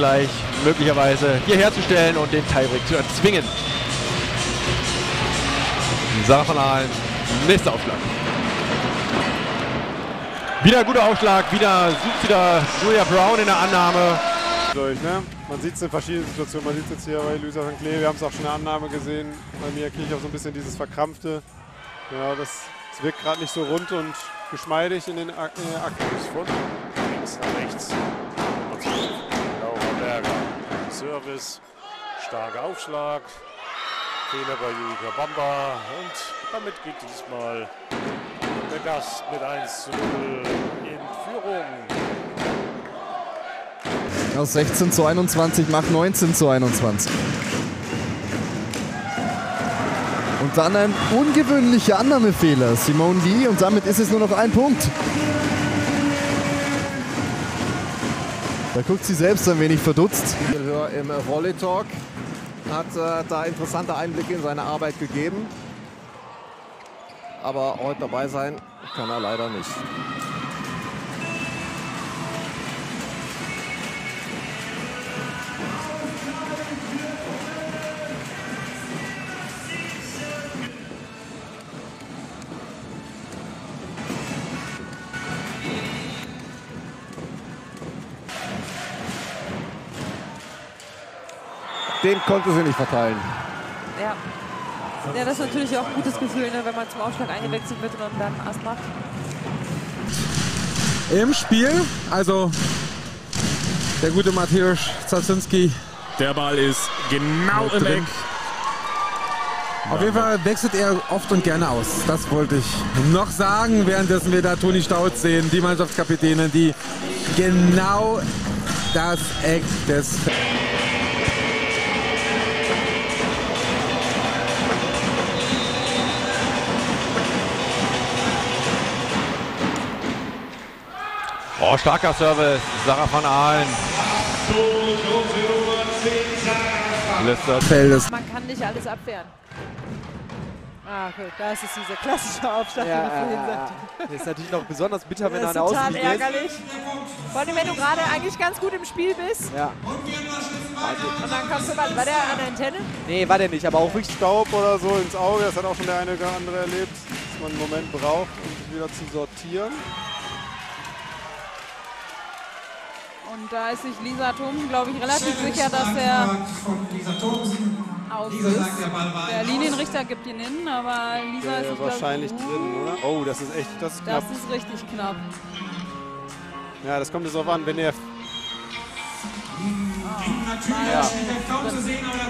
gleich möglicherweise hierher zu stellen und den Tiebreak zu erzwingen. Sarah van Aalen, nächster Aufschlag. Wieder ein guter Aufschlag, sucht wieder Julia Brown in der Annahme. Ne? Man sieht es in verschiedenen Situationen, man sieht es jetzt hier bei Luisa van Klee, wir haben es auch schon in der Annahme gesehen. Bei Mia Kirchhoff so ein bisschen dieses Verkrampfte. Ja, das wirkt gerade nicht so rund und geschmeidig in den Akten. Von links nach rechts. Laura Berger. Service, starker Aufschlag. Fehler bei Julika Bamba. Und damit geht diesmal der Gast mit 1:0 in Führung. Aus 16:21 macht 19:21. Und dann ein ungewöhnlicher Annahmefehler, Simone Lee, und damit ist es nur noch ein Punkt. Da guckt sie selbst ein wenig verdutzt. Im Volley Talk hat da interessante Einblicke in seine Arbeit gegeben. Aber heute dabei sein kann er leider nicht. Den konnte sie nicht verteilen. Ja. Ja, das ist natürlich auch ein gutes Gefühl, ne, wenn man zum Aufschlag eingewechselt wird und dann Ass macht. Im Spiel, also der gute Mateusz Zaczynski. Der Ball ist genau im Eck. Auf jeden Fall wechselt er oft und gerne aus. Das wollte ich noch sagen, währenddessen wir da Toni Stauz sehen, die Mannschaftskapitänin, die genau das Eck des... Oh, starker Service, Sarah van Aalen. Feldes. Man kann nicht alles abwehren. Ah, okay, das ist dieser klassische Aufschlag, den ich vorhin sagte. Das ist natürlich noch besonders bitter, wenn er an Das der ist Außenlinie total ärgerlich. Vor allem, wenn du gerade eigentlich ganz gut im Spiel bist. Ja. Und dann kommst du mal, war der an der Antenne? Nee, war der nicht, aber auch richtig Staub oder so ins Auge, das hat auch schon der eine oder andere erlebt, dass man einen Moment braucht, um sich wieder zu sortieren. Und da ist sich Lisa Thomsen, glaube ich, relativ sicher, dass er aus ist. Der Linienrichter gibt ihn hin, aber Lisa ist wahrscheinlich drin, oder? Oh, das ist echt, das ist knapp. Das ist richtig knapp. Ja, das kommt jetzt auch an, wenn er... Ja.